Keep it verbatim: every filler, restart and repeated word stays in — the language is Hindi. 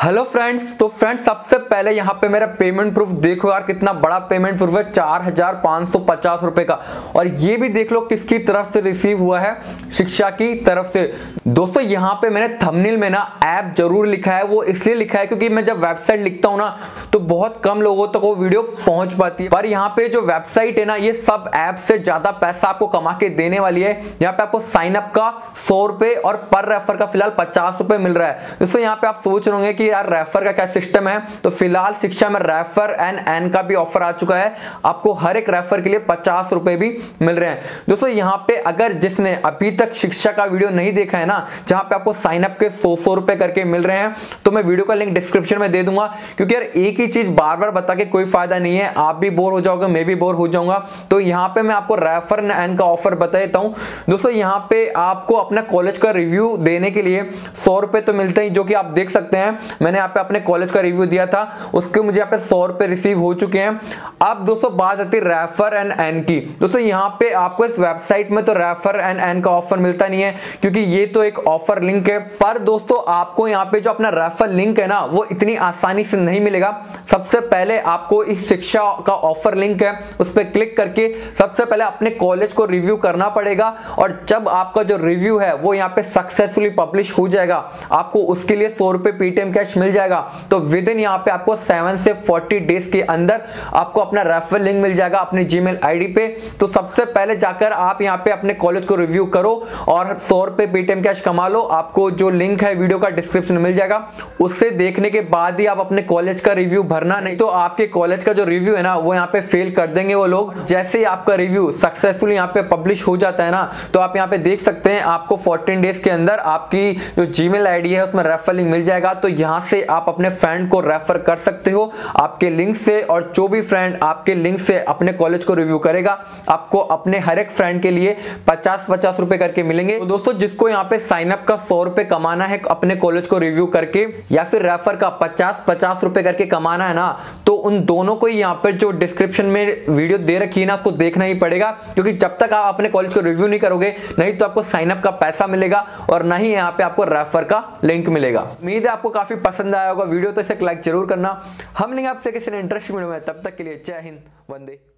हेलो फ्रेंड्स, तो फ्रेंड्स सबसे पहले यहाँ पे मेरा पेमेंट प्रूफ देखो यार, कितना बड़ा पेमेंट प्रूफ है, चार हजार पाँच सौ पचास रुपए का। और ये भी देख लो किसकी तरफ से रिसीव हुआ है, शिक्षा की तरफ से। दोस्तों यहाँ पे मैंने थंबनेल में ना ऐप जरूर लिखा है, वो इसलिए लिखा है क्योंकि मैं जब वेबसाइट लिखता हूँ ना तो बहुत कम लोगों तक वो वीडियो पहुंच पाती है। पर यहाँ पे जो वेबसाइट है ना, ये सब ऐप से ज्यादा पैसा आपको कमा के देने वाली है। यहाँ पे आपको साइन अप का सौ रुपए और पर रेफर का फिलहाल पचास रुपए मिल रहा है। दोस्तों यहाँ पे आप सोच रहे होंगे कि यार रेफर का क्या सिस्टम है, तो फिलहाल शिक्षा में रेफर एंड एन का भी ऑफर आ चुका है। आपको हर एक रेफर के लिए पचास रुपए भी मिल रहे हैं। दोस्तों यहाँ पे अगर जिसने अभी तक शिक्षा का वीडियो नहीं देखा है ना, जहां पे आपको साइन अप के सौ सौ रुपए करके मिल रहे हैं, तो मैं वीडियो का लिंक डिस्क्रिप्शन में दे दूंगा। क्योंकि यार एक ही चीज बार बार बता के कोई फायदा नहीं है, आप भी बोर हो जाओगे, मैं भी बोर हो जाऊंगा। तो यहाँ पे मैं आपको रेफर एंड का ऑफर बता देता हूँ। दोस्तों यहाँ पे आपको अपना कॉलेज का रिव्यू देने के लिए सौ रुपए तो मिलते हैं, जो कि आप देख सकते हैं। मैंने यहाँ पे अपने कॉलेज का रिव्यू दिया था, उसके मुझे यहाँ पे सौ रुपए रिसीव हो चुके हैं। अब दोस्तों बात आती है रेफर एंड एन की। दोस्तों यहाँ पे आपको इस वेबसाइट में तो रेफर एंड एन का ऑफर मिलता नहीं है, क्योंकि ये तो एक ऑफर लिंक है। पर दोस्तों आपको यहाँ पे जो अपना रेफर लिंक है ना, वो इतनी आसानी से नहीं मिलेगा। सबसे पहले आपको इस शिक्षा का ऑफर लिंक है, उस पर क्लिक करके सबसे पहले अपने कॉलेज को रिव्यू करना पड़ेगा। और जब आपका जो रिव्यू है वो यहाँ पे सक्सेसफुली पब्लिश हो जाएगा, आपको उसके लिए सौ रुपए पेटीएम कैश मिल जाएगा। तो विद इन यहाँ पे आपको सेवन से फोर्टी डेज के अंदर आपको अपना रेफर लिंक मिल जाएगा अपने जीमेल आईडी पे। तो सबसे पहले जाकर आप यहाँ पे अपने कॉलेज को रिव्यू करो और सौ रुपए पेटीएम कैश कमा लो। आपको जो लिंक है वीडियो का डिस्क्रिप्शन में मिल जाएगा, उससे देखने के बाद ही आप अपने कॉलेज का रिव्यू भरना, नहीं तो आपके कॉलेज का जो रिव्यू है ना वो यहाँ पे फेल कर देंगे वो लोग। जैसे ही आपका रिव्यू सक्सेसफुली यहाँ पे पब्लिश हो जाता है ना, तो आप यहाँ पे देख सकते हैं आपको फोर्टीन डेज के अंदर आपकी जो जीमेल आईडी है उसमें रेफर लिंक मिल जाएगा। तो यहाँ से आप अपने फ्रेंड को रेफर कर सकते हो आपके लिंक से, और जो भी फ्रेंड आपके लिंक से अपने कॉलेज को रिव्यू करेगा, आपको अपने हर एक फ्रेंड के लिए पचास पचास रुपए करके मिलेंगे। तो दोस्तों जिसको यहाँ पे साइन अप का सौ रुपए कमाना है अपने कॉलेज को रिव्यू करके, या फिर रेफर का पचास पचास रुपए करके कमाना है ना, तो उन दोनों को यहाँ पर जो डिस्क्रिप्शन में वीडियो दे रखी है ना, उसको देखना ही पड़ेगा। क्योंकि जब तक आप अपने कॉलेज को रिव्यू नहीं करोगे, नहीं तो आपको साइन अप का पैसा मिलेगा और ना ही यहाँ पे आपको रेफर का लिंक मिलेगा। उम्मीद है आपको काफी पसंद आया होगा वीडियो, तो इसे लाइक जरूर करना। हम लेंगे आपसे किसी इंटरेस्टिंग वीडियो में, तब तक के लिए जय हिंद, वंदे।